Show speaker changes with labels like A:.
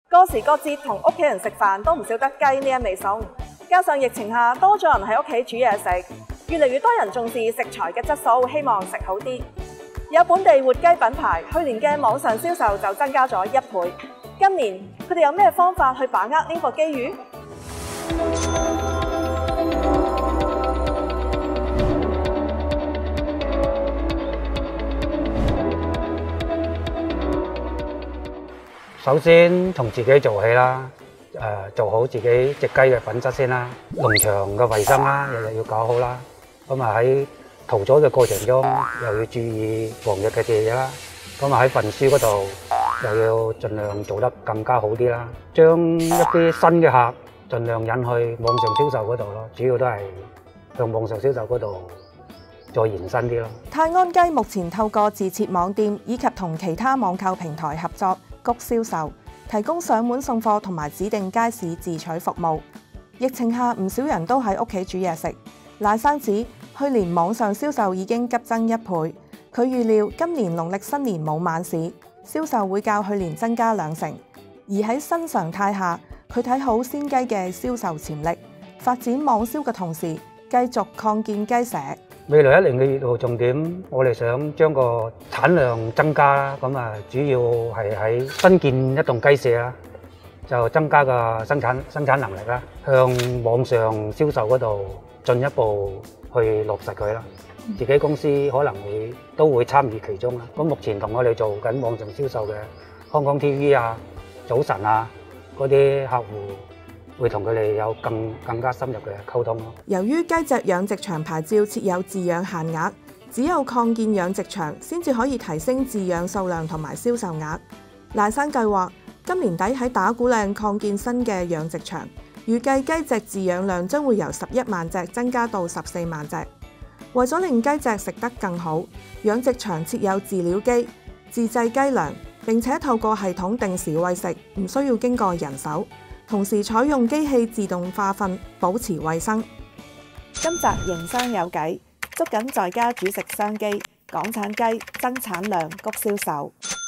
A: 過時過節同屋企人食飯都唔少得雞呢一味餸，加上疫情下多咗人喺屋企煮嘢食，越嚟越多人重視食材嘅質素，希望食好啲。有本地活雞品牌去年嘅網上銷售就增加咗1倍。今年佢哋有咩方法去把握呢個機遇？
B: 首先從自己做起啦，做好自己隻雞嘅品質先啦，農場嘅衞生啦，日日要搞好啦。咁啊喺屠宰嘅過程中，又要注意防疫嘅嘢啦。咁啊喺運輸嗰度，又要盡量做得更加好啲啦。將一啲新嘅客盡量引去網上銷售嗰度咯，主要都係向網上銷售嗰度再延伸啲咯。
A: 泰安雞目前透過自設網店以及同其他網購平台合作，谷銷售，提供上門送貨同埋指定街市自取服務。疫情下唔少人都喺屋企煮嘢食。賴生指去年網上銷售已經急增1倍，佢預料今年農曆新年冇晚市，銷售會較去年增加2成。而喺新常態下，佢睇好鮮雞嘅銷售潛力，發展網銷嘅同時，繼續擴建雞舍。
B: 未來1年嘅業務重點，我哋想將個產量增加啦。咁啊，主要係喺新建一棟雞舍啦，就增加個生產能力啦。向網上銷售嗰度進一步去落實佢啦。自己公司可能都會參與其中啦。咁目前同我哋做緊網上銷售嘅香港 TV 啊、早晨啊嗰啲客戶，會同佢哋有更加深入嘅溝通咯。
A: 由於雞隻養殖場牌照設有飼養限額，只有擴建養殖場先至可以提升飼養數量同埋銷售額。賴生計劃今年底喺打鼓嶺擴建新嘅養殖場，預計雞隻飼養量將會由11萬隻增加到14萬隻。為咗令雞隻食得更好，養殖場設有飼料機、自製雞糧，並且透過系統定時餵食，唔需要經過人手。同時採用機器自動化糞，保持衛生。今集營商有計，捉緊在家煮食商機，港產雞增產量谷銷售。